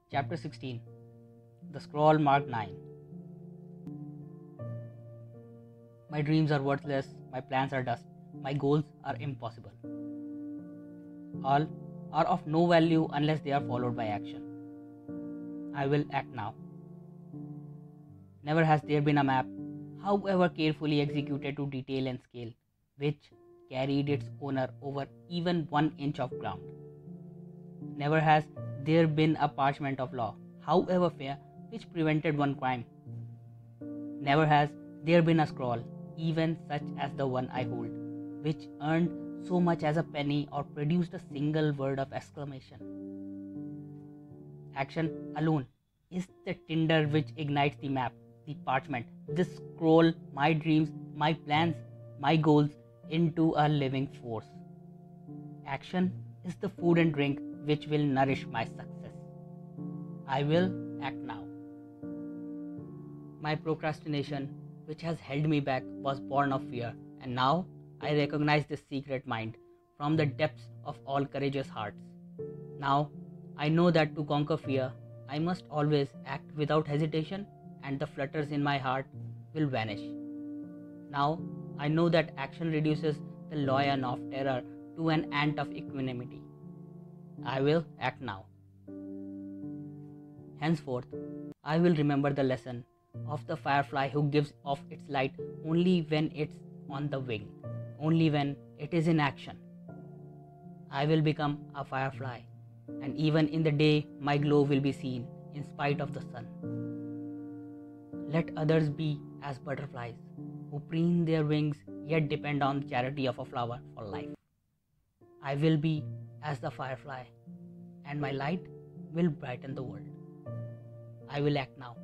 Chapter 16. The Scroll Mark 9. My dreams are worthless, my plans are dust, my goals are impossible. All are of no value unless they are followed by action. I will act now. Never has there been a map, however carefully executed to detail and scale, which carried its owner over even 1 inch of ground. Never has there been a parchment of law, however fair, which prevented one crime. Never has there been a scroll, even such as the one I hold, which earned so much as a penny or produced a single word of exclamation. Action alone is the tinder which ignites the map, the parchment, this scroll, my dreams, my plans, my goals into a living force. Action is the food and drink which will nourish my success. I will act now. My procrastination, which has held me back, was born of fear, and now I recognize this secret mind from the depths of all courageous hearts. Now I know that to conquer fear, I must always act without hesitation, and the flutters in my heart will vanish. Now I know that action reduces the lion of terror to an ant of equanimity. I will act now. Henceforth, I will remember the lesson of the firefly who gives off its light only when it's on the wing, only when it is in action. I will become a firefly, and even in the day my glow will be seen in spite of the sun. Let others be as butterflies who preen their wings yet depend on the charity of a flower for life. I will be as the firefly, and my light will brighten the world. I will act now.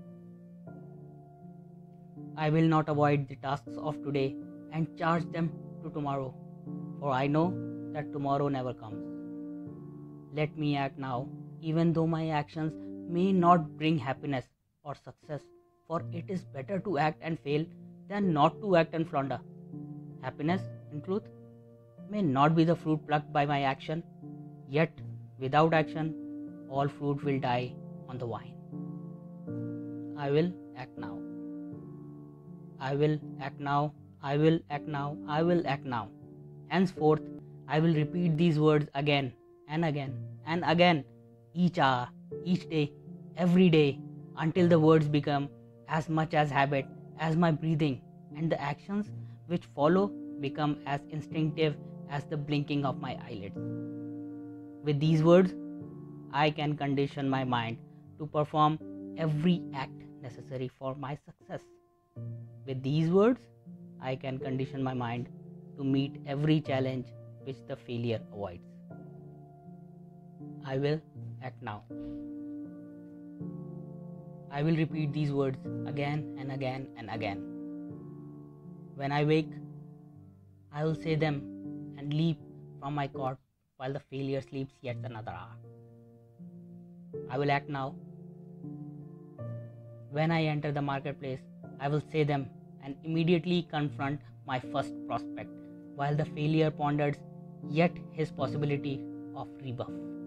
I will not avoid the tasks of today and charge them to tomorrow, for I know that tomorrow never comes. Let me act now, even though my actions may not bring happiness or success, for it is better to act and fail than not to act and flounder. Happiness, in truth, may not be the fruit plucked by my action, yet without action, all fruit will die on the vine. I will act now. I will act now. I will act now. I will act now. Henceforth, I will repeat these words again and again and again, each hour, each day, every day, until the words become as much as habit as my breathing, and the actions which follow become as instinctive as the blinking of my eyelids. With these words, I can condition my mind to perform every act necessary for my success. With these words, I can condition my mind to meet every challenge which the failure avoids. I will act now. I will repeat these words again and again and again. When I wake, I will say them and leap from my cot while the failure sleeps yet another hour. I will act now. When I enter the marketplace, I will say them and immediately confront my first prospect while the failure ponders yet his possibility of rebuff.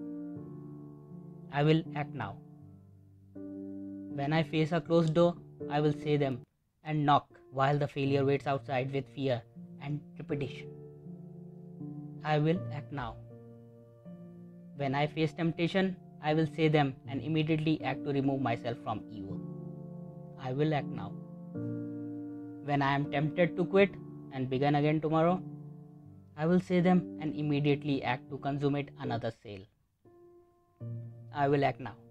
I will act now. When I face a closed door, I will say them and knock while the failure waits outside with fear and trepidation. I will act now. When I face temptation, I will say them and immediately act to remove myself from evil. I will act now. When I am tempted to quit and begin again tomorrow, I will say them and immediately act to consummate another sale. I will act now.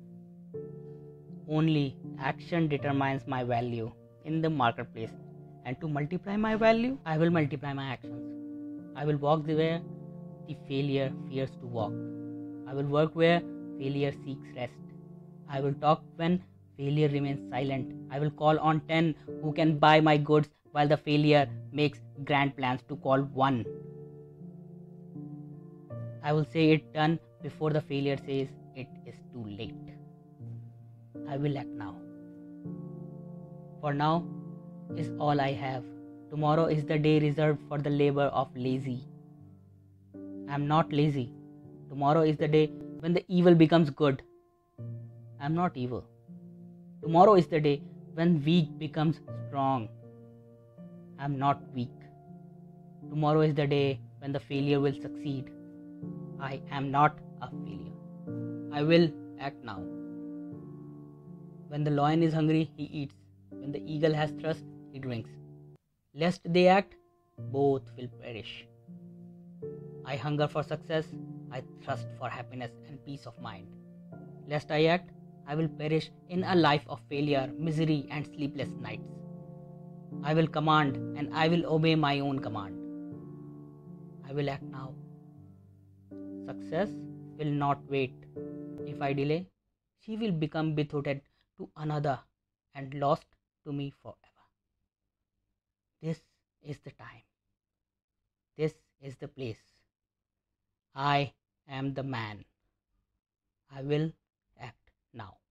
Only action determines my value in the marketplace, and to multiply my value, I will multiply my actions. I will walk where the failure fears to walk. I will work where failure seeks rest. I will talk when failure remains silent. I will call on 10 who can buy my goods while the failure makes grand plans to call one. I will say it done before the failure says it is too late. I will act now. For now is all I have. Tomorrow is the day reserved for the labor of lazy. I am not lazy. Tomorrow is the day when the evil becomes good. I am not evil. Tomorrow is the day when weak becomes strong. I am not weak. Tomorrow is the day when the failure will succeed. I am not a failure. I will act now. When the lion is hungry, he eats. When the eagle has thirst, he drinks. Lest they act, both will perish. I hunger for success, I thirst for happiness and peace of mind. Lest I act, I will perish in a life of failure, misery, and sleepless nights. I will command and I will obey my own command. I will act now. Success will not wait. If I delay, she will become betrothed to another and lost to me forever. This is the time. This is the place. I am the man. I will act now.